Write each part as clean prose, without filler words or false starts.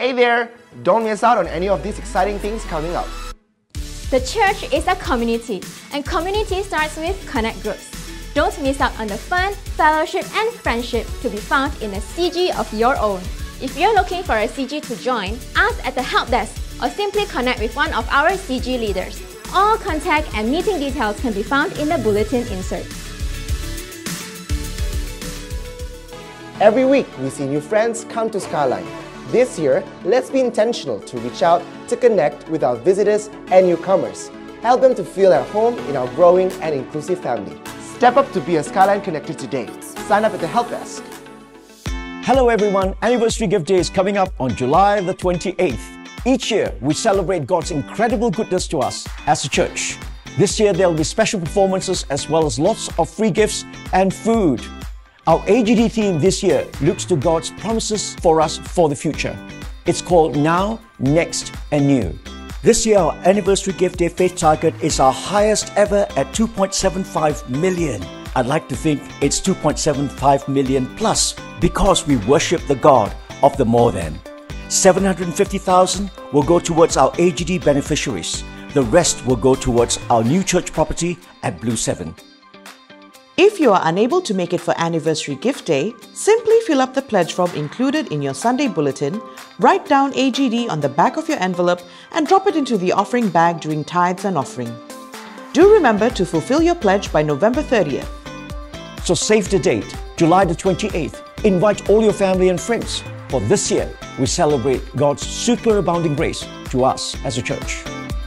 Hey there! Don't miss out on any of these exciting things coming up. The church is a community, and community starts with connect groups. Don't miss out on the fun, fellowship and friendship to be found in a CG of your own. If you're looking for a CG to join, ask at the help desk or simply connect with one of our CG leaders. All contact and meeting details can be found in the bulletin insert. Every week, we see new friends come to Skyline. This year, let's be intentional to reach out to connect with our visitors and newcomers. Help them to feel at home in our growing and inclusive family. Step up to be a Skyline connector today. Sign up at the help desk. Hello everyone, Anniversary Gift Day is coming up on July the 28th. Each year, we celebrate God's incredible goodness to us as a church. This year, there will be special performances as well as lots of free gifts and food. Our AGD theme this year looks to God's promises for us for the future. It's called Now, Next and New. This year, our Anniversary Gift Day faith target is our highest ever at 2.75 million. I'd like to think it's 2.75 million plus because we worship the God of the more than. 750,000 will go towards our AGD beneficiaries. The rest will go towards our new church property at Blue 7. If you are unable to make it for Anniversary Gift Day, simply fill up the pledge form included in your Sunday bulletin, write down AGD on the back of your envelope and drop it into the offering bag during tithes and offering. Do remember to fulfill your pledge by November 30th. So save the date, July the 28th. Invite all your family and friends. For this year, we celebrate God's superabounding grace to us as a church.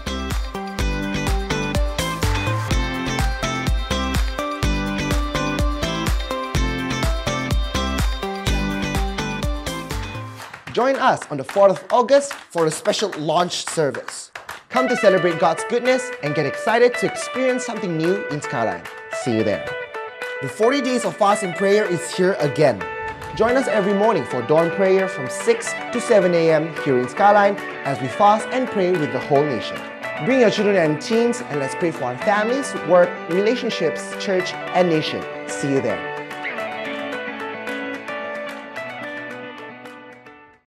Join us on the 4th of August for a special launch service. Come to celebrate God's goodness and get excited to experience something new in Skyline. See you there. The 40 days of fast and prayer is here again. Join us every morning for dawn prayer from 6 to 7 a.m. here in Skyline as we fast and pray with the whole nation. Bring your children and teens and let's pray for our families, work, relationships, church and nation. See you there.